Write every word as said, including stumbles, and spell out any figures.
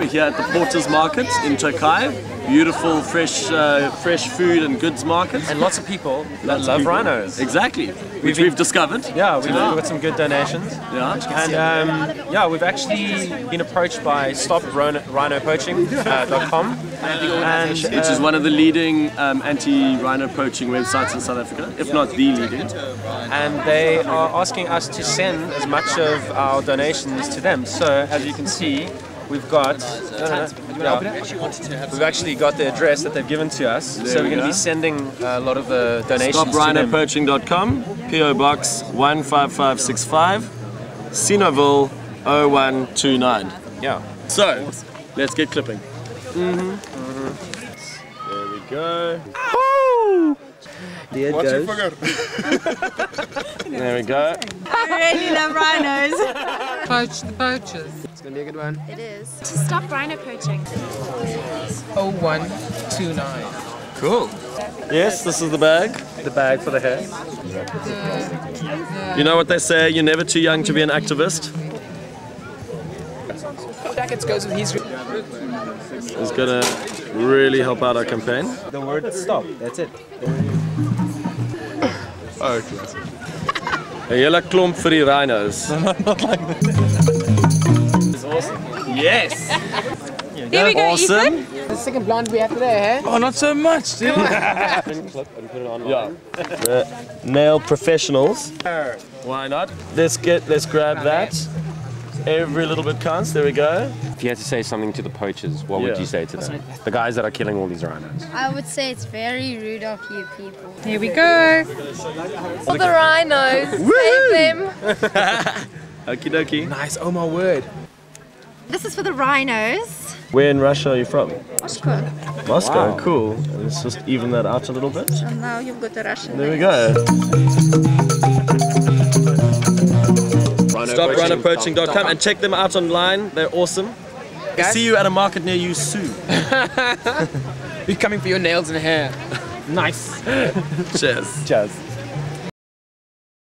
we're here at the Porters Market in Turkey. Beautiful, fresh, uh, fresh food and goods market. And lots of people that Lots of love people. rhinos. Exactly, which We've we've, been- discovered. Yeah, we've, today. we've got some good donations. Yeah. And um, yeah, we've actually been approached by stop rhino poaching dot com, and Which is uh, one of the leading um, anti-rhino poaching websites in South Africa, if not the leading. and they are asking us to send as much of our donations to them. So as you can see, we've got no, no, no, yeah, we've actually got the address that they've given to us. So we we're going to go. be sending a lot of the donations stop to rhino them. poaching dot com, P O Box one five five six five, Sinoville oh one two nine. Yeah. So, let's get clipping. Mm-hmm. Mm-hmm. There we go. Woo! There it goes. There we go. I really love rhinos. Poach the poachers. It's gonna be a good one. It is. To stop rhino poaching. oh one two nine. Cool. Yes, this is the bag. The bag for the hair. You know what they say, you're never too young to be an activist. Jackets goes with his. It's gonna really help out our campaign. The word stop. That's it. Oh, classic. 'n hele klomp vir die rhinos. Not like that. It's awesome. Yes! Here we go, Awesome. Ethan. The second blind we have today, eh? Oh, not so much, dude. Yeah. The nail professionals. Why not? Let's get, let's grab that. Every little bit counts. There we go. If you had to say something to the poachers, what would Yeah. you say to them? The guys that are killing all these rhinos. I would say it's very rude of you people. Here we go. For the rhinos, save them. Okie dokie. Nice. Oh my word. This is for the rhinos. Where in Russia are you from? Moscow. Moscow. Wow. Cool. And let's just even that out a little bit. And now you've got the Russian. There we go. stop rhino poaching dot com and check them out online. They're awesome. Guys? See you at a market near you soon. We're coming for your nails and hair. Nice. Cheers. Cheers.